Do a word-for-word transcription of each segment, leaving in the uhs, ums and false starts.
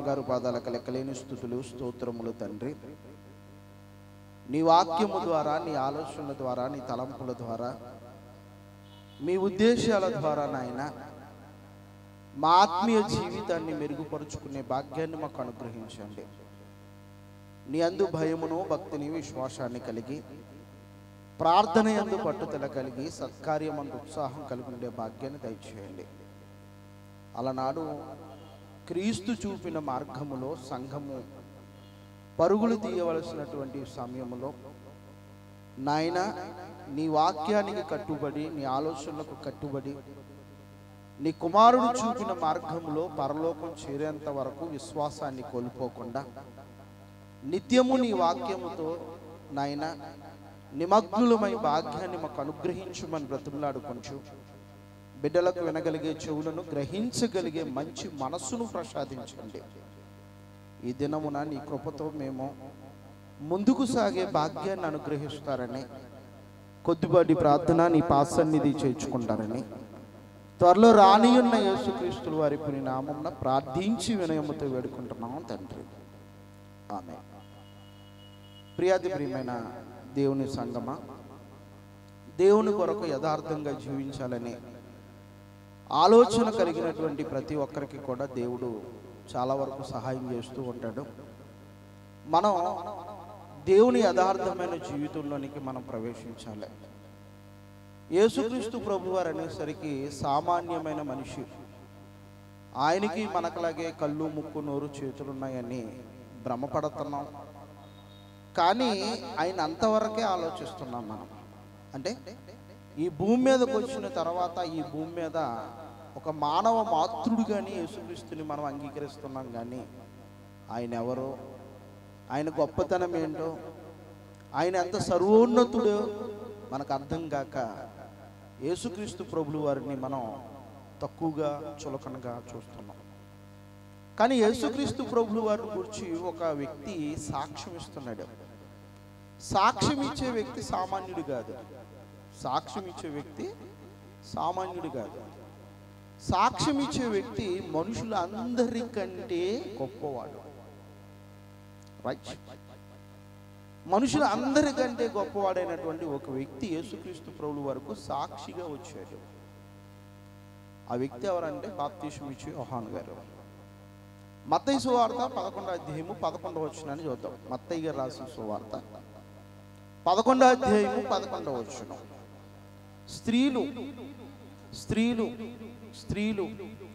బంగారు పాదాలకు లెక్కలేని స్తుతులు స్తోత్రములు తండ్రి. నీ వాక్యము ద్వారా, నీ ఆలోచనల ద్వారా, నీ తలంపుల ద్వారా, మీ ఉద్దేశాల ద్వారా నాయన మా ఆత్మీయ జీవితాన్ని మెరుగుపరుచుకునే భాగ్యాన్ని మాకు అనుగ్రహించండి. నీ అందు భయమును, భక్తిని, విశ్వాసాన్ని కలిగి, ప్రార్థన యందు పట్టుదల కలిగి, సత్కార్యమందు ఉత్సాహం కలిగి ఉండే భాగ్యాన్ని దయచేయండి. అలనాడు క్రీస్తు చూపిన మార్గములో సంఘము పరుగులు తీయవలసినటువంటి సమయంలో నాయన నీ వాక్యానికి కట్టుబడి, నీ ఆలోచనలకు కట్టుబడి, నీ కుమారుడు చూపిన మార్గంలో పరలోకం చేరేంత వరకు విశ్వాసాన్ని కోల్పోకుండా నిత్యము నీ వాక్యముతో నాయన నిమగ్నులమై భాగ్యాన్ని మాకు అనుగ్రహించమని బ్రతిమలాడుకొంచు. బిడ్డలకు వినగలిగే చెవులను, గ్రహించగలిగే మంచి మనస్సును ప్రసాదించండి. ఈ దినమున నీ కృపతో మేము ముందుకు సాగే భాగ్యాన్ని అనుగ్రహిస్తారని, కొద్దిపాటి ప్రార్థన నీ పాసన్నిధి చేర్చుకుంటారని, త్వరలో రానియున్న యేసుక్రీస్తుల వారి పుని నామమున ప్రార్థించి వినయముతో వేడుకుంటున్నాము తండ్రి, ఆమేన్. ప్రియాతి ప్రియమైన దేవుని సంగమా, దేవుని కొరకు యథార్థంగా జీవించాలని ఆలోచన కలిగినటువంటి ప్రతి ఒక్కరికి కూడా దేవుడు చాలా వరకు సహాయం చేస్తూ ఉంటాడు. మనం దేవుని యథార్థమైన జీవితంలోనికి మనం ప్రవేశించాలి. యేసుక్రీస్తు ప్రభువారు అనేసరికి సామాన్యమైన మనిషి. ఆయనకి మనకలాగే కళ్ళు, ముక్కు, నోరు, చేతులు ఉన్నాయని భ్రమపడుతున్నాం. కానీ ఆయన అంతవరకే ఆలోచిస్తున్నాం మనం. అంటే ఈ భూమి మీదకి వచ్చిన తర్వాత ఈ భూమి మీద ఒక మానవ మాతృడు కానీ యేసుక్రీస్తుని మనం అంగీకరిస్తున్నాం. కానీ ఆయన ఎవరో, ఆయన గొప్పతనం ఏంటో, ఆయన ఎంత సర్వోన్నతుడో మనకు అర్థం కాక యేసుక్రీస్తు ప్రభులు వారిని మనం తక్కువగా చులకనగా చూస్తున్నాం. కానీ యేసుక్రీస్తు ప్రభులు వారిని గురించి ఒక వ్యక్తి సాక్ష్యం ఇస్తున్నాడు. సాక్ష్యం ఇచ్చే వ్యక్తి సామాన్యుడు కాదు. సాక్ష్యం ఇచ్చే వ్యక్తి సామాన్యుడు కాదు. సాక్ష్యం ఇచ్చే వ్యక్తి మనుషులందరికంటే గొప్పవాడు. రైట్? మనుషులు అందరికంటే గొప్పవాడైనటువంటి ఒక వ్యక్తి యేసుక్రీస్తు ప్రభువు వరకు సాక్షిగా వచ్చాడు. ఆ వ్యక్తి ఎవరంటే బాప్తిసం ఇచ్చే యోహాను గారు. మత్తయి సువార్త పదకొండో అధ్యాయము పదకొండవ వచనాన్ని చూద్దాం. మత్తయి గారు రాసిన సువార్త పదకొండో అధ్యాయము పదకొండవ వచనం. స్త్రీలు స్త్రీలు స్త్రీలు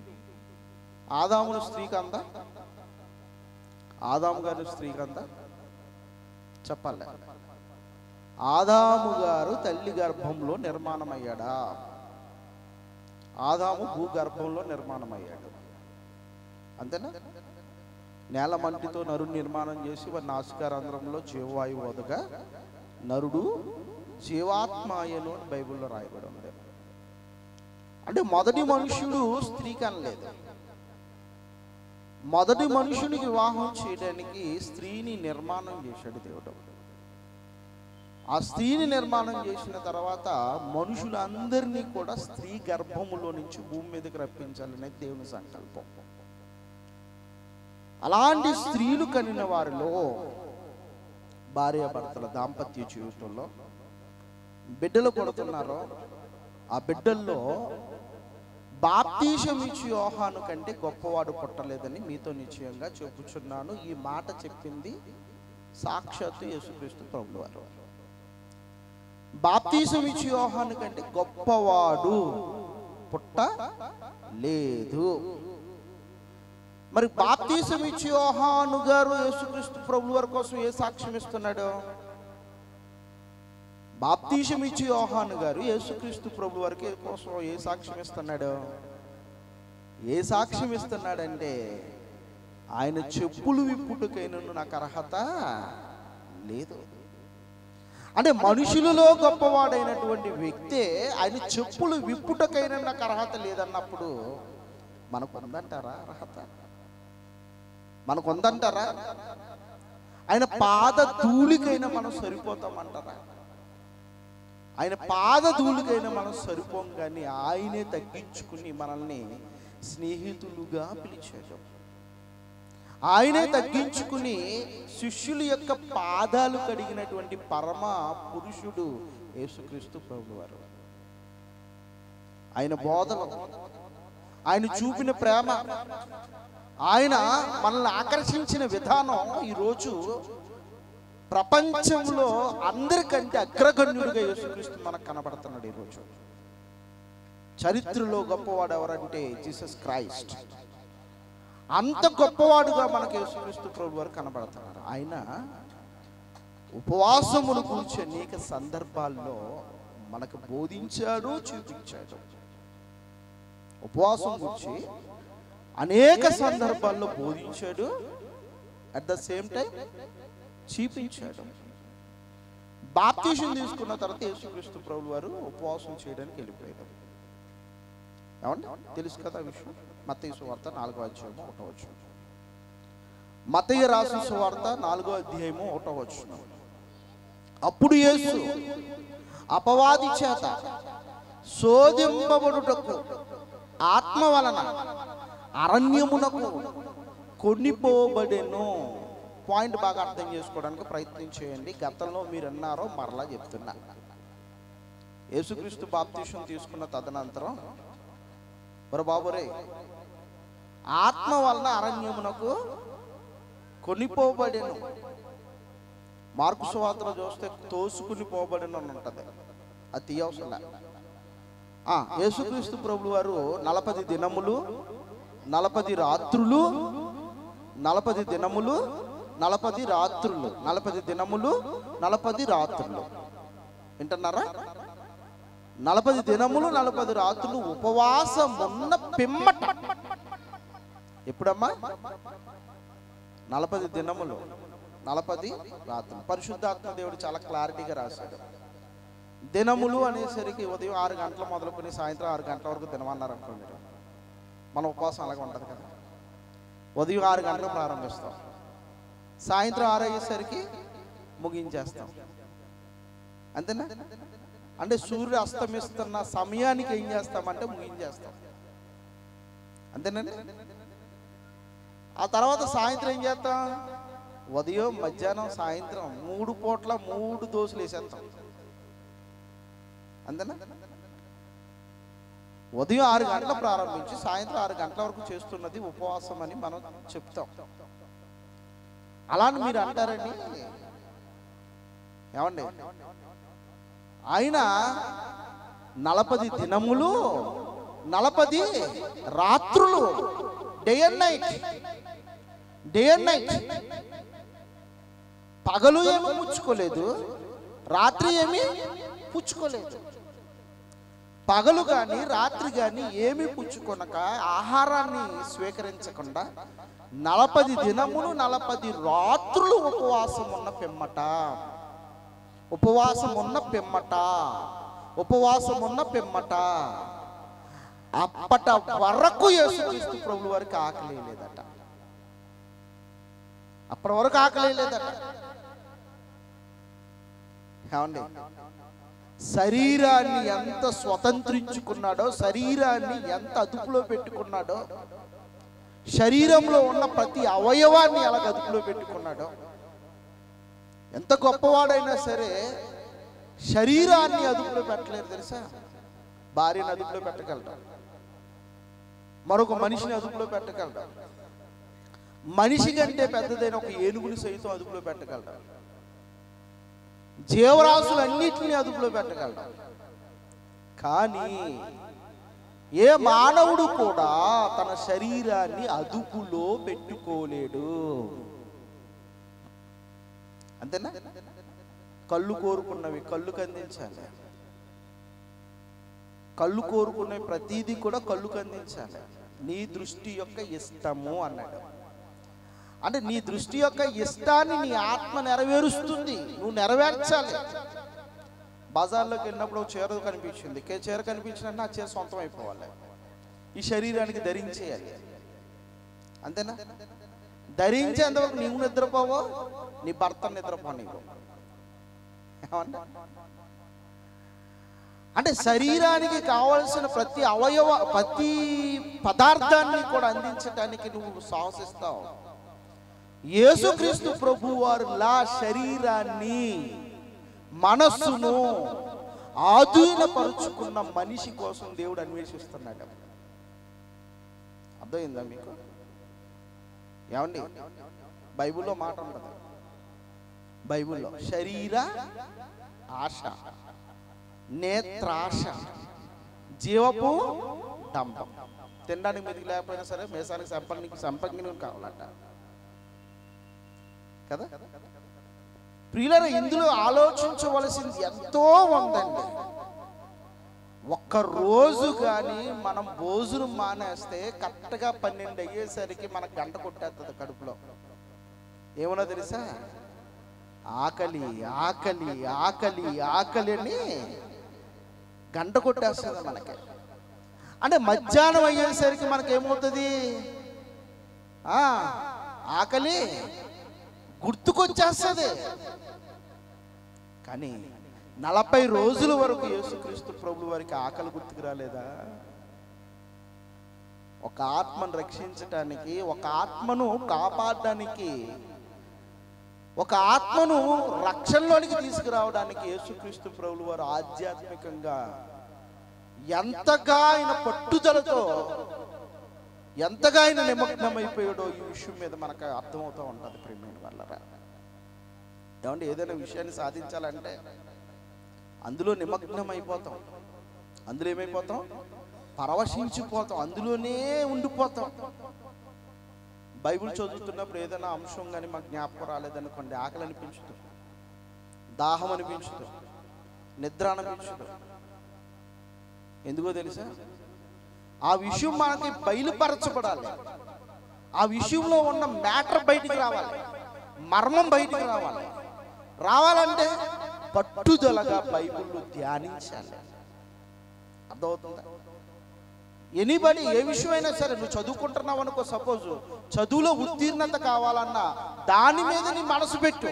ఆదామును స్త్రీ కందా? ఆదాము గారు స్త్రీ కందా? చెప్పాలి. ఆదాము గారు తల్లి గర్భంలో నిర్మాణమయ్యాడా? ఆదాము భూగర్భంలో నిర్మాణమయ్యాడు, అంతేనా? నేల మంటితో నరుడు నిర్మాణం చేసి వారి నాసికారంధ్రంలో జీవవాయువు వదగా నరుడు జీవాత్మాయను అని బైబిల్లో రాయబడి ఉంది. అంటే మొదటి మనుషుడు స్త్రీకి అనలేదు. మొదటి మనుషునికి వివాహం చేయడానికి స్త్రీని నిర్మాణం చేశాడు దేవుడు. ఆ స్త్రీని నిర్మాణం చేసిన తర్వాత మనుషులందరినీ కూడా స్త్రీ గర్భములో నుంచి భూమి మీదకి రప్పించాలనే దేవుని సంకల్పం. అలాంటి స్త్రీలు కనిన వారిలో భార్యాభర్తల దాంపత్య జీవితంలో బిడ్డలు కొడుతున్నారో ఆ బిడ్డల్లో బాప్తీసం ఇచ్చి యోహాను కంటే గొప్పవాడు పుట్టలేదని మీతో నిశ్చయంగా చెప్పుచున్నాను. ఈ మాట చెప్పింది సాక్షాత్తు యేసుక్రీస్తు ప్రభువు వారు. బాప్తీసం ఇచ్చి యోహాను కంటే గొప్పవాడు పుట్ట లేదు. మరి బాప్తీసం ఇచ్చి యోహాను గారు యేసుక్రీస్తు ప్రభువు వారి కోసం ఏ సాక్ష్యం ఇస్తున్నాడు? బాప్తీసం ఇచ్చి యోహాను గారు యేసుక్రీస్తు ప్రభువు వారికి కోసం ఏ సాక్ష్యం ఇస్తున్నాడు? ఏ సాక్ష్యం ఇస్తున్నాడంటే ఆయన చెప్పులు విప్పుటకైనను నాకు అర్హత లేదు. అంటే మనుషులలో గొప్పవాడైనటువంటి వ్యక్తే ఆయన చెప్పులు విప్పుటకైనా నాకు అర్హత లేదన్నప్పుడు మనకు ఉందంటారా అర్హత? మనకు ఉందంటారా? ఆయన పాద ధూళికైనా మనం సరిపోతామంటారా? ఆయన పాద ధూళికైనా మనం సరిపోం. కానీ ఆయనే తగ్గించుకుని మనల్ని స్నేహితులుగా పిలిచాడు. ఆయనే తగ్గించుకుని శిష్యుల యొక్క పాదాలు కడిగినటువంటి పరమ పురుషుడు యేసుక్రీస్తు ప్రభువారు. ఆయన బోధలు, ఆయన చూపిన ప్రేమ, ఆయన మనల్ని ఆకర్షించిన విధానం ఈరోజు ప్రపంచంలో అందరికంటే అగ్రగణ్యుడిగా యేసుక్రీస్తు మనకు కనబడుతున్నాడు. ఈరోజు చరిత్రలో గొప్పవాడు ఎవరంటే జీసస్ క్రైస్ట్. అంత గొప్పవాడుగా మనకు యేసుక్రీస్తు ప్రభువారు కనబడుతున్నారు. ఆయన ఉపవాసమును గురించి అనేక సందర్భాల్లో మనకు బోధించాడు, చూపించాడు. ఉపవాసం గురించి అనేక సందర్భాల్లో బోధించాడు, అట్ ద సేమ్ టైం చూపించాడు. బాప్తిసం తీసుకున్న తర్వాత యేసుక్రీస్తు ప్రభువు వారు ఉపవాసం చేయడానికి వెళ్ళిపోయారు. ఏమండి తెలుసు కదా విషయం. మత్తయి సువార్త నాలుగో అధ్యాయము ఒకటో వచనం. మత్తయి రాసిన సువార్త నాలుగో అధ్యాయము ఒకటో వచనం. అప్పుడు యేసు అపవాది చేత శోధింపబడుటకు ఆత్మ వలన అరణ్యమునకు కొనిపోబడెను. పాయింట్ బాగా అర్థం చేసుకోవడానికి ప్రయత్నం చేయండి. గతంలో మీరు అన్నారో మరలా చెప్తున్నా. యేసుక్రీస్తు బాప్తిసం తీసుకున్న తదనంతరం మరి బాబురే ఆత్మ వలన అరణ్యమునకు కొనిపోబడెను. మార్కు సువార్తలో చూస్తే తోసుకుని పోబడెను అని ఉంటుంది. అది తీయవసరం. యేసుక్రీస్తు ప్రభువు వారు నలపది దినములు నలపది రాత్రులు నలపది దినములు నలపది రాత్రులు నలపది దినములు నలపది రాత్రులు వింటున్నారా? నలపది దినములు నలపది రాత్రులు ఉపవాసం ఉన్న పిమ్మట. ఎప్పుడమ్మా? నలపది దినములు నలపది రాత్రులు. పరిశుద్ధాత్మ దేవుడు చాలా క్లారిటీగా రాశాడు. దినములు అనేసరికి ఉదయం ఆరు గంటలు మొదలుకొని సాయంత్రం ఆరు గంటల వరకు దినమన్నారు అనుకోండి. మన ఉపవాసం అలాగే ఉంటుంది కదా. ఉదయం ఆరు గంటలకు ప్రారంభిస్తాం, సాయంత్రం ఆరు అయ్యేసరికి ముగించేస్తాం. అంతేనా? అంటే సూర్యుడు అస్తమిస్తున్న సమయానికి ఏం చేస్తామంటే ముగించేస్తాం. అంతేనండి. ఆ తర్వాత సాయంత్రం ఏం చేస్తాం? ఉదయం మధ్యాహ్నం సాయంత్రం మూడు పూట్ల మూడు దోశలు వేసేస్తాం. అంతేనా? ఉదయం ఆరు గంటలు ప్రారంభించి సాయంత్రం ఆరు గంటల వరకు చేస్తున్నది ఉపవాసం అని మనం చెప్తాం. అలాని మీరు అంటారండి. ఏమండి? ఆయన నలపది దినములు నలపది రాత్రులు, day and night day and night పగలు ఏమీ పుచ్చుకోలేదు, రాత్రి ఏమీ పుచ్చుకోలేదు. పగలు కానీ రాత్రి కానీ ఏమీ పుచ్చుకొనక ఆహారాన్ని స్వీకరించకుండా నలపది దినములు నలపది రాత్రులు ఉపవాసం ఉన్న పిమ్మట ఉపవాసం ఉన్న పిమ్మట ఉపవాసం ఉన్న పిమ్మట అప్పట వరకు యేసుక్రీస్తు ప్రభువు వారికి ఆకలి లేదట. అప్పటి వరకు ఆకలి లేదట. ఏమండి? శరీరాన్ని ఎంత స్వతంత్రించుకున్నాడో, శరీరాన్ని ఎంత అదుపులో పెట్టుకున్నాడో, శరీరంలో ఉన్న ప్రతి అవయవాన్ని ఎలా అదుపులో పెట్టుకున్నాడో. ఎంత గొప్పవాడైనా సరే శరీరాన్ని అదుపులో పెట్టలేరు తెలుసా? భార్యను అదుపులో పెట్టగలడు, మరొక మనిషిని అదుపులో పెట్టగలడు, మనిషి కంటే పెద్దదైన ఒక ఏనుగుని సైతం అదుపులో పెట్టగలడు, జీవరాశులన్నిటిని అదుపులో పెట్టగలడు. కానీ ఏ మానవుడు కూడా తన శరీరాన్ని అదుపులో పెట్టుకోలేడు. అంతేనా? కళ్ళు కోరుకున్నవి కళ్ళుకు అందించాలి, కళ్ళు కోరుకున్నవి ప్రతిదీ కూడా కళ్ళుకు అందించాలి. నీ దృష్టి యొక్క ఇష్టము అన్నాడు. అంటే నీ దృష్టి యొక్క ఇష్టాన్ని నీ ఆత్మ నెరవేరుస్తుంది, నువ్వు నెరవేర్చాలి. బజార్లోకి వెళ్ళినప్పుడు చీర కనిపించింది, చీర కనిపించినట్టు ఆ చీర సొంతం అయిపోవాలి, ఈ శరీరానికి ధరించేయాలి. అంతేనా? ధరించేంతవరకు నీవు నిద్రపోవో, నీ భర్త నిద్రపోనివ్వు. ఏమన్నా? అంటే శరీరానికి కావలసిన ప్రతి అవయవ ప్రతి పదార్థాన్ని కూడా అందించడానికి నువ్వు సాహసిస్తావు. యేసుక్రీస్తు ప్రభువారులా శరీరాన్ని మనస్సును ఆధీనపరుచుకున్న మనిషి కోసం దేవుడు అన్వేషిస్తున్నాడు. అర్థమైందా మీకు? ఏమండి, బైబిల్లో మాట ఉంటుంది, బైబిల్లో శరీర ఆశ, నేత్రాశ, జీవపు డంబం. తినడానికి మీదకి లేకపోయినా సరే మేసానికి సంపంగి సంపంగిని కావాలట కదా. ప్రియులారా, ఇందులో ఆలోచించవలసింది ఎంతో ఉందండి. ఒక్క రోజు కానీ మనం భోజనం మానేస్తే కరెక్ట్గా పన్నెండు అయ్యేసరికి మనకు గంట కొట్టేస్తుంది కడుపులో. ఏమన్నా తెలుసా? ఆకలి ఆకలి ఆకలి ఆకలి అని గంట కొట్టేస్తుంది మనకి. అంటే మధ్యాహ్నం అయ్యేసరికి మనకి ఏమవుతుంది? ఆకలి గుర్తుకొచ్చేస్తుంది. కానీ నలభై రోజుల వరకు యేసుక్రీస్తు ప్రభువు వారికి ఆకలి గుర్తుకు రాలేదా? ఒక ఆత్మను రక్షించటానికి, ఒక ఆత్మను కాపాడడానికి, ఒక ఆత్మను రక్షణలోనికి తీసుకురావడానికి యేసుక్రీస్తు ప్రభువు వారు ఆధ్యాత్మికంగా ఎంతగా ఆయన పట్టుదలతో, ఎంతగా ఆయన నిమగ్నమైపోయాడో ఈ విషయం మీద మనకు అర్థమవుతూ ఉంటుంది. ప్రేమైన వాళ్ళరా, ఏమంటే ఏదైనా విషయాన్ని సాధించాలంటే అందులో నిమగ్నం అయిపోతాం, అందులో ఏమైపోతాం? పరవశించిపోతాం, అందులోనే ఉండిపోతాం. బైబిల్ చదువుతున్నప్పుడు ఏదైనా అంశం కానీ మాకు జ్ఞాపకం రాలేదనుకోండి, ఆకలి అనిపించుతుంది, దాహం అనిపించుతుంది, నిద్ర అనిపించుతుంది. ఎందుకో తెలుసా? ఆ విషయం మనకి బయలుపరచబడాలి, ఆ విషయంలో ఉన్న మ్యాటర్ బయటికి రావాలి, మర్మం బయటికి రావాలి. రావాలంటే పట్టుదలగా బైబిల్లో ధ్యానించాలి. అర్థమవుతుందా? ఎనీబడి ఏ విషయమైనా సరే, నువ్వు చదువుకుంటున్నావు అనుకో, సపోజ్ చదువులో ఉత్తీర్ణత కావాలన్నా దాని మీద నీ మనసు పెట్టు.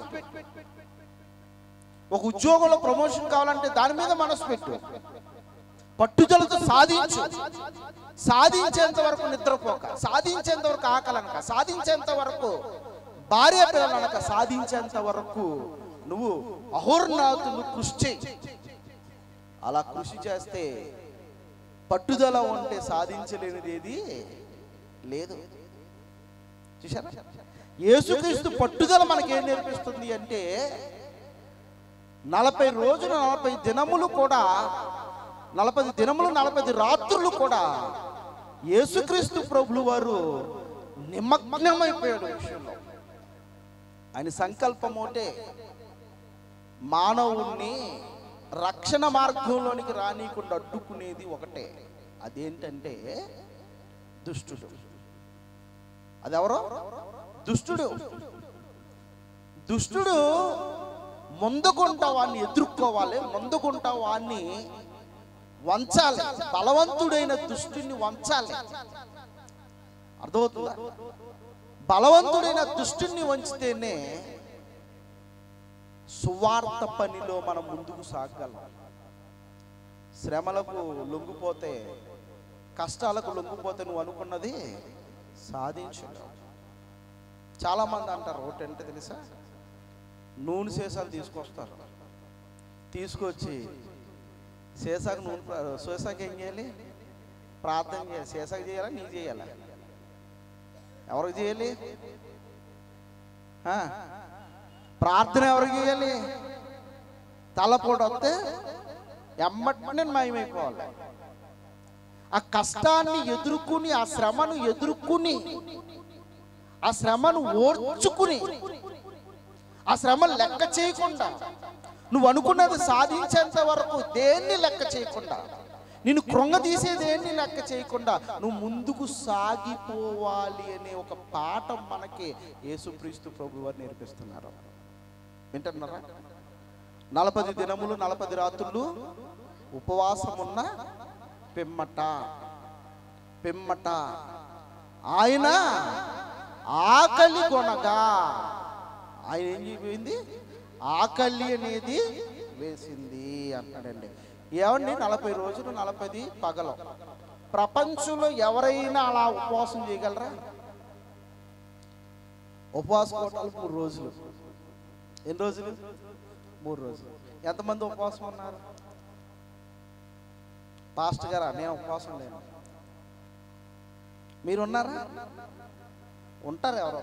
ఒక ఉద్యోగంలో ప్రమోషన్ కావాలంటే దాని మీద మనసు పెట్టు, పట్టుదలతో సాధించు. సాధించేంత వరకు నిద్రపోక, సాధించేంత వరకు ఆకలనక, సాధించేంత వరకు భార్య పిల్లలనక, సాధించేంత వరకు నువ్వు అహోర్నాతులు కృషి చేయి. అలా కృషి చేస్తే, పట్టుదల ఉంటే సాధించలేనిది ఏది లేదు. చూసారా? యేసుక్రీస్తు పట్టుదల మనకేం నేర్పిస్తుంది అంటే, నలభై రోజులు నలభై దినములు కూడా, నలభై దినములు నలభై రాత్రులు కూడా యేసుక్రీస్తు ప్రభులు వారు నిమగ్నమైపోయాడు విషయంలో. ఆయన సంకల్పం ఒకటే, మానవుణ్ణి రక్షణ మార్గంలోనికి రానీయకుండా అడ్డుకునేది ఒకటే. అదేంటంటే దుష్టుడు. అదెవరో? దుష్టుడు. దుష్టుడు ముందుకుంటా వాడిని ఎదుర్కోవాలి, ముందుకుంటా వాడిని వంచాలి, బలవంతుడైన దుష్టుని వంచాలి. అర్థమవుతుందా? బలవంతుడైన దుష్టుని వంచితేనే సువార్త పనిలో మనం ముందుకు సాగలం. శ్రమలకు లొంగిపోతే, కష్టాలకు లొంగిపోతే నువ్వు అనుకున్నది సాధించలేవు. చాలామంది అంటారు, ఒకటంటే తెలుసా, నూనె సీసాలు తీసుకొస్తారు, తీసుకొచ్చి సీసాకు నూనె, సీసాకి ఏం చేయాలి? ప్రార్థన చేయాలి. సీసాకు చేయాలా? నీకు చేయాలా? ఎవరికి చేయాలి? ప్రార్థన ఎవరికి చేయాలి? తలపోటు వస్తే ఎమ్మటనే మాయమైపోవాలి. ఆ కష్టాన్ని ఎదుర్కొని, ఆ శ్రమను ఎదుర్కొని, ఆ శ్రమను ఓర్చుకుని, ఆ శ్రమను లెక్క చేయకుండా, నువ్వు అనుకున్నది సాధించేంత వరకు దేన్ని లెక్క చేయకుండా, నిన్ను కృంగదీసే దేన్ని లెక్క చేయకుండా నువ్వు ముందుకు సాగిపోవాలి అనే ఒక పాఠం మనకి యేసుక్రీస్తు ప్రభువు వారు నేర్పిస్తున్నారు. వింటున్నారా? నలభై దినములు నలభై రాత్రులు ఉపవాసం ఉన్న పిమ్మట పిమ్మట ఆయన ఆకలి కొనగా, ఆయన ఏం చెప్పింది? ఆకలి అనేది వేసింది అంటాడండి. ఏమండి, నలభై రోజులు నలభై పగలు. ప్రపంచంలో ఎవరైనా అలా ఉపవాసం చేయగలరా? ఉపవాస కోటాలు మూడు రోజులు. ఎన్ని రోజులు? మూడు రోజులు. ఎంతమంది ఉపవాసం ఉన్నారు? పాస్టర్ గారా, నేను ఉపవాసం లేను. మీరున్నారా? ఉంటారు ఎవరో.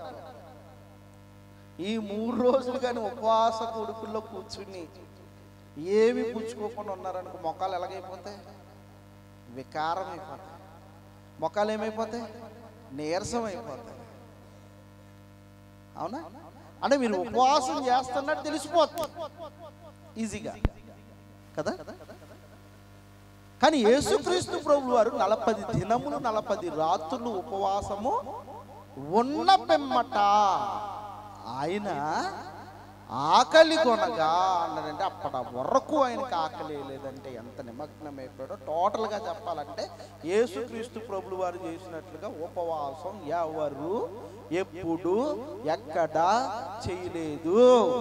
ఈ మూడు రోజులు కానీ ఉపవాస కొడుకుల్లో కూర్చుని ఏమి పుచ్చుకోకుండా ఉన్నారనుకో, మొక్కలు ఎలాగైపోతాయి? వికారం అయిపోతాయి. మొక్కలు ఏమైపోతాయి? నీరసం అయిపోతాయి. అవునా? అంటే మీరు ఉపవాసం చేస్తున్నట్టు తెలిసిపోతుంది ఈజీగా కదా. కానీ యేసుక్రీస్తు ప్రభువు వారు నలభై దినములు నలభై రాత్రులు ఉపవాసము ఉన్న పిమ్మట ఆయన ఆకలి కొనగా అన్నాడంటే అప్పటి వరకు ఆయనకి ఆకలి లేదంటే ఎంత నిమగ్నం అయిపోయాడో. టోటల్గా చెప్పాలంటే యేసుక్రీస్తు ప్రభువు వారు చేసినట్లుగా ఉపవాసం ఎవరు ఎప్పుడు ఎక్కడ చేయలేదు.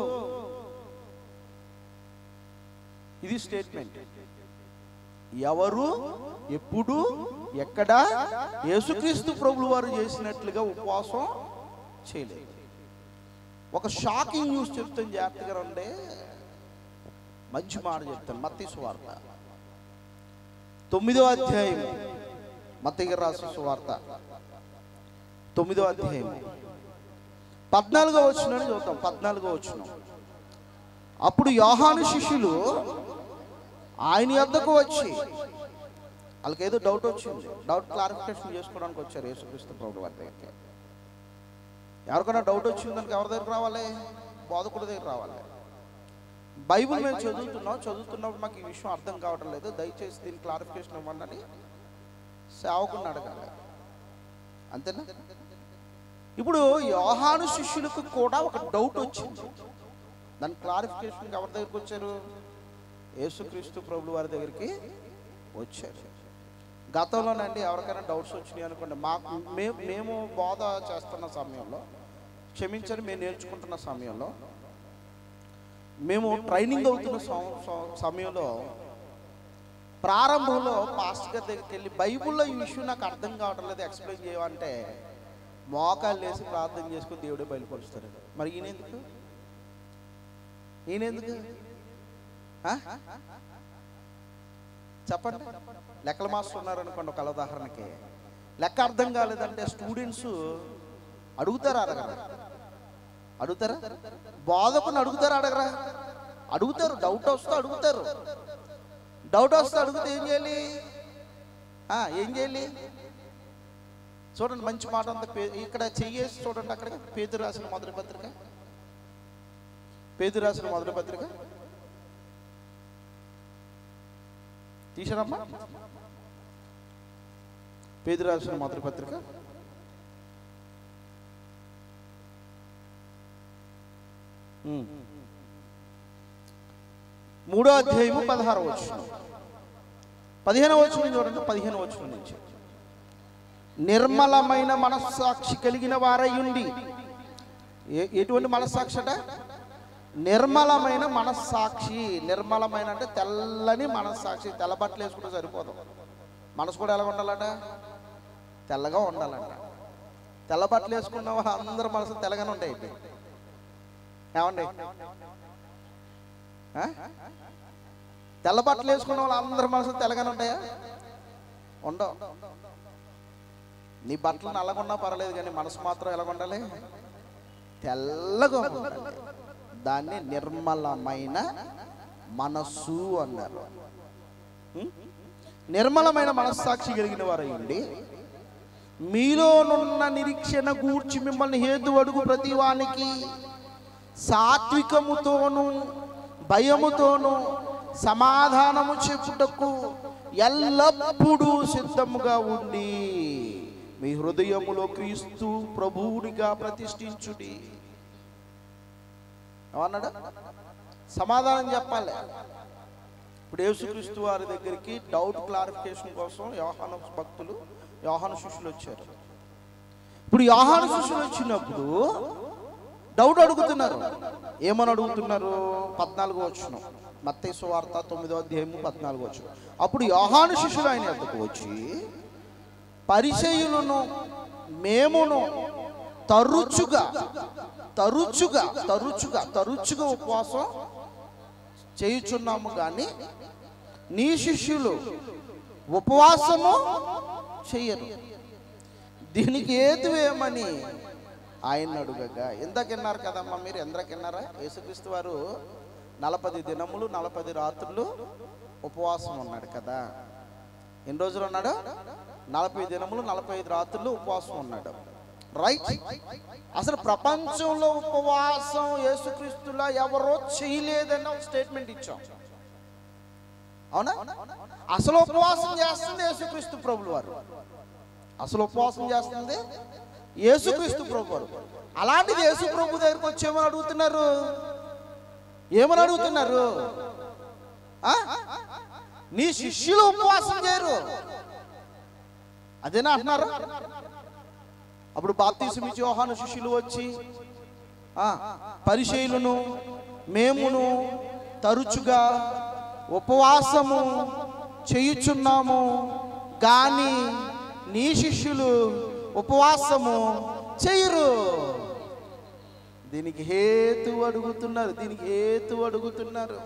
ఇది స్టేట్మెంట్. ఎవరు ఎప్పుడు ఎక్కడ యేసుక్రీస్తు ప్రభువు వారు చేసినట్లుగా ఉపవాసం చేయలేదు. ఒక షాకింగ్ న్యూస్ చెప్తాను, జాగ్రత్తగా ఉండే. మంచి మాట చెప్తాను. మత్తయి సువార్త తొమ్మిదో అధ్యాయం. మత్తయి రాసిన సువార్త తొమ్మిదో అధ్యాయం పద్నాలుగో వచనాన్ని చూద్దాం. పద్నాలుగో వచనం. అప్పుడు యోహాను శిష్యులు ఆయన వద్దకు వచ్చి, వాళ్ళకి ఏదో డౌట్ వచ్చింది, డౌట్ క్లారిఫికేషన్ చేసుకోవడానికి వచ్చారు యేసుక్రీస్తు ప్రభువు వారి దగ్గరికి. ఎవరికైనా డౌట్ వచ్చిందానికి ఎవరి దగ్గర రావాలి? బోధకుడి దగ్గర రావాలి. బైబిల్ మేము చదువుతున్నాం, చదువుతున్నప్పుడు మాకు ఈ విషయం అర్థం కావటం లేదు, దయచేసి దీని క్లారిఫికేషన్ ఇవ్వండి సేవకుని అడగాలి. అంతేనా? ఇప్పుడు యోహాను శిష్యులకు కూడా ఒక డౌట్ వచ్చింది. దాని క్లారిఫికేషన్ ఎవరి దగ్గరికి వచ్చారు? యేసుక్రీస్తు ప్రభువు వారి దగ్గరికి వచ్చారు. గతంలోనండి ఎవరికైనా డౌట్స్ వచ్చినాయి అనుకోండి, మాకు మేము మేము బోధ చేస్తున్న సమయంలో, క్షమించని మేము నేర్చుకుంటున్న సమయంలో, మేము ట్రైనింగ్ అవుతున్న సమయంలో ప్రారంభంలో పాస్టర్ గారి దగ్గరికి వెళ్ళి బైబిల్లో ఈ విషయం నాకు అర్థం కావటం లేదు, ఎక్స్ప్లెయిన్ చేయమంటే మోకాళ్ళు వేసి ప్రార్థన చేసుకుని దేవుడే బయలుపరుస్తారు. మరి ఈయనెందుకు ఈయనెందుకు చెప్పండి? లెక్కల మాస్టర్ ఉన్నారనుకోండి, ఒక ఉదాహరణకి లెక్క అర్థం కాలేదంటే స్టూడెంట్స్ అడుగుతారా అడగరా? అడుగుతారా? బోధకుని అడుగుతారా అడగరా? అడుగుతారు. డౌట్ వస్తే అడుగుతారు. డౌట్ వస్తే అడిగితే ఏం చేయాలి? ఏం చేయాలి? చూడండి, మంచి మాట అంతా ఇక్కడ చెయ్యేసి చూడండి. అక్కడ పేతురు రాసిన మొదటి పత్రిక, పేతురు రాసిన మొదటి పత్రిక తీసారమ్మా. పేతురు రాసిన మొదటి పత్రిక మూడో అధ్యాయము పదహారో వచనం, పదిహేనో వచనం చూడండి. పదిహేనో వచనం నుంచి, నిర్మలమైన మనస్సాక్షి కలిగిన వారయ్యుండి. ఎటువంటి మనస్సాక్షి అట? నిర్మలమైన మనస్సాక్షి. నిర్మలమైన అంటే తెల్లని మనస్సాక్షి. తెల్ల బట్టలు వేసుకుంటే సరిపోదు, మనసు కూడా ఎలా ఉండాలట? తెల్లగా ఉండాలంట. తెల్ల బట్టలు వేసుకున్న వాళ్ళు అందరు మనసు తెల్లగానే ఉంటాయి. ఏమండి? తెల్ల బట్టలు వేసుకున్న వాళ్ళు అందరు మనసు తెల్లగానే ఉంటాయా? ఉండవు. నీ బట్టలు నల్లగున్నా పర్వాలేదు, కానీ మనసు మాత్రం ఎలాగ ఉండాలి? తెల్లగా ఉండాలి. దాన్ని నిర్మలమైన మనస్సు అన్నారు. నిర్మలమైన మనస్సాక్షి కలిగిన వారయ్యుండి మీలోనున్న నిరీక్షణ గూర్చి మిమ్మల్ని హేతు అడుగు ప్రతి వానికి సాత్వికముతోను భయముతోను సమాధానము చెప్పుటకు ఎల్లప్పుడూ సిద్ధముగా ఉండి మీ హృదయములో క్రీస్తు ప్రభువునిగా ప్రతిష్ఠించుడి. ఏమన్నాడు? సమాధానం చెప్పాలి. ఇప్పుడు యేసుక్రీస్తు వారి దగ్గరికి డౌట్ క్లారిఫికేషన్ కోసం యోహాను భక్తులు, యోహాను శిష్యులు వచ్చారు. ఇప్పుడు యోహాను శిష్యులు వచ్చినప్పుడు డౌట్ అడుగుతున్నారు. ఏమని అడుగుతున్నారు? పద్నాలుగో వచనం, మత్తయి సువార్త తొమ్మిదో అధ్యాయము పద్నాలుగో వచనం. అప్పుడు యోహాను శిష్యులు ఆయన వద్దకు వచ్చి, పరిసయ్యులను మేమును తరచుగా తరచుగా తరచుగా తరచుగా ఉపవాసం చేయుచున్నాము కానీ నీ శిష్యులు ఉపవాసము చెయ్యరు. దీనికి హేతువేమని ఆయన అడుగగా, ఎందకిన్నారు కదమ్మా మీరు, ఎందకిన్నారా? యేసుక్రీస్తు వారు నలభై దినములు నలభై రాత్రులు ఉపవాసం ఉన్నాడు కదా. ఎన్ని రోజులు ఉన్నాడు? నలభై దినములు నలభై ఐదు రాత్రులు ఉపవాసం ఉన్నాడు. రైట్. అసలు ప్రపంచంలో ఉపవాసం యేసుక్రీస్తులా ఎవరో చేయలేదని ఒక స్టేట్మెంట్ ఇచ్చాం, అవునా? అసలు ఉపవాసం చేస్తుంది యేసుక్రీస్తు ప్రభులు వారు. అసలు ఉపవాసం చేస్తుంది యేసుక్రీస్తు ప్రభు వారు. అలాంటిది యేసు ప్రభు దగ్గరికి వచ్చి ఏమని అడుగుతున్నారు? ఏమని అడుగుతున్నారు? నీ శిష్యులు ఉపవాసం చేయరు, అదేనా అంటున్నారు? అప్పుడు బాప్తిసం ఇచ్చే యోహాను శిష్యులు వచ్చి పరిసయ్యులను మేమును తరచుగా ఉపవాసము చేయుచున్నాము కానీ నీ శిష్యులు ఉపవాసము చేయరు. దీనికి హేతు అడుగుతున్నారు, దీనికి హేతు అడుగుతున్నారు.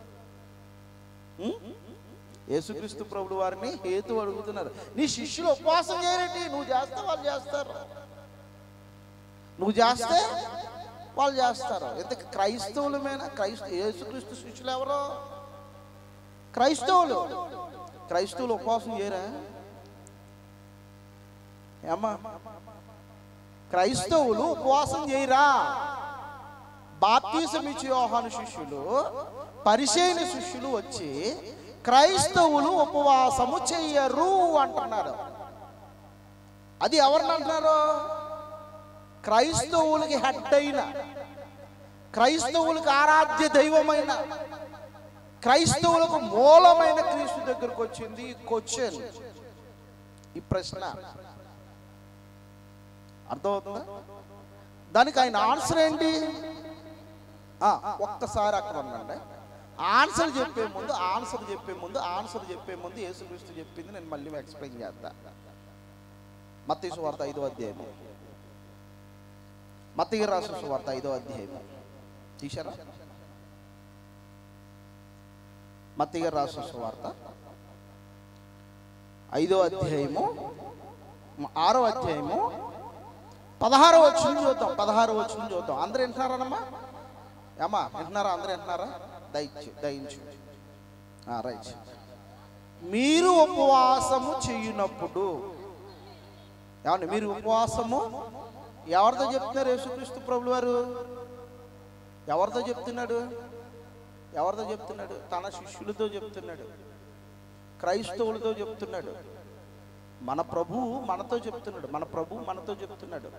యేసుక్రీస్తు ప్రభుడు వారిని హేతు అడుగుతున్నారు. నీ శిష్యులు ఉపవాసం చేయరండి, నువ్వు చేస్తే వాళ్ళు చేస్తారు, నువ్వు చేస్తే వాళ్ళు చేస్తారు. ఎంత క్రైస్తవులమేనా? క్రైస్త యేసుక్రీస్తు శిష్యులు ఎవరో క్రైస్తవులు. క్రైస్తవులు ఉపవాసం చేయరా ఏమ్మా? క్రైస్తవులు ఉపవాసం చేయరా? బాప్తిసం ఇచ్చే యోహాను శిష్యులు పరిసయ్యుల శిష్యులు వచ్చి క్రైస్తవులు ఉపవాసము చెయ్యరు అంటున్నారు. అది ఎవరిని అంటున్నారు? క్రైస్తవులకి హెడ్ అయిన, క్రైస్తవులకు ఆరాధ్య దైవమైన, క్రైస్తవులకు మూలమైన క్రీస్తు దగ్గరకు వచ్చింది ఈ క్వశ్చన్, ఈ ప్రశ్న. అర్థమవుతుందా? దానికి ఆయన ఆన్సర్ ఏంటి? ఒక్కసారి అక్కడ ఉండండి. ఆన్సర్ చెప్పే ముందు ఆన్సర్ చెప్పే ముందు ఆన్సర్ చెప్పే ముందు యేసుక్రీస్తు చెప్పింది నేను మళ్ళీ ఎక్స్ప్లెయిన్ చేస్తా. మత్తయి సువార్త ఐదో అధ్యాయము, మత్తయి రాసిన సువార్త ఐదో అధ్యాయము తీశారా? మత్తయి రాసిన సువార్త ఐదో అధ్యాయము ఆరో అధ్యాయము పదహారో వచనం చూద్దాం. పదహారో వచనం చూద్దాం. అందరూ వింటున్నారనమ్మా? ఏమా వింటున్నారా? అందరూ వింటున్నారా? దయచు దయించు రైట్. మీరు ఉపవాసము చేయునప్పుడు, ఏమండి మీరు ఉపవాసము ఎవరితో చెప్తున్నారు? యేసుక్రీస్తు ప్రభులు వారు ఎవరితో చెప్తున్నాడు? ఎవరితో చెప్తున్నాడు? తన శిష్యులతో చెప్తున్నాడు, క్రైస్తవులతో చెప్తున్నాడు. మన ప్రభు మనతో చెప్తున్నాడు, మన ప్రభు మనతో చెప్తున్నాడు.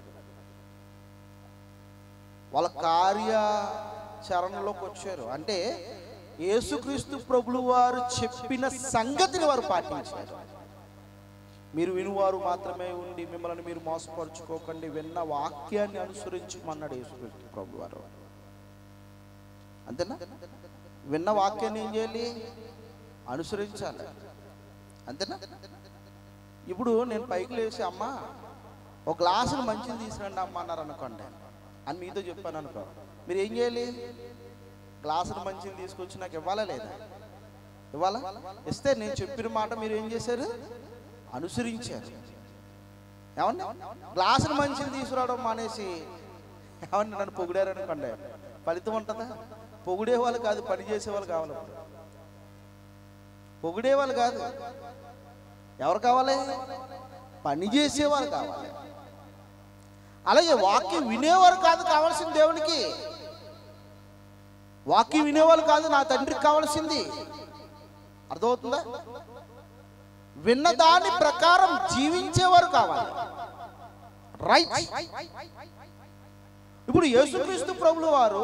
వాళ్ళ కార్యాచరణలోకి వచ్చారు అంటే యేసుక్రీస్తు ప్రభులు వారు చెప్పిన సంగతిని వారు పాటించారు. మీరు వినువారు మాత్రమే ఉండి మిమ్మల్ని మీరు మోసపరుచుకోకండి, విన్న వాక్యాన్ని అనుసరించమన్నాడు యేసుక్రీస్తు ప్రభులు వారు. అంతేనా? విన్న వాక్యాన్ని ఏం చేయాలి? అనుసరించాలి. అంతేనా? ఇప్పుడు నేను పైకి లేచి అమ్మ ఒక గ్లాసులు మంచిని తీసుకురండి అమ్మ అన్నారు అనుకోండి అని మీతో చెప్పాను అనుకో, మీరు ఏం చేయాలి? గ్లాసులు మంచిని తీసుకొచ్చి నాకు ఇవ్వాలా లేదా? ఇవ్వాలా? ఇస్తే నేను చెప్పిన మాట మీరు ఏం చేశారు? అనుసరించారు. ఏమన్నా గ్లాసులు మంచిని తీసుకురావడం మానేసి ఏమన్నా నన్ను పొగిడారు అనుకోండి, ఫలితం ఉంటుందా? పొగిడే వాళ్ళు కాదు, పని చేసేవాళ్ళు కావాలి. పొగిడే వాళ్ళు కాదు, ఎవరు కావాలి? పని చేసేవారు కావాలి. అలాగే వాక్యం వినేవారు కాదు కావాల్సింది దేవునికి. వాక్యం వినేవాళ్ళు కాదు నా తండ్రికి కావాల్సింది. అర్థమవుతుందా? విన్న దాని ప్రకారం జీవించేవారు కావాలి. రైట్. ఇప్పుడు యేసుక్రీస్తు ప్రభులు వారు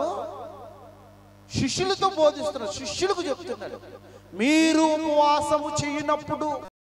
శిష్యులతో బోధిస్తున్నారు, శిష్యులకు చెప్తున్నాడు, మీరు ఉపవాసము చేయనప్పుడు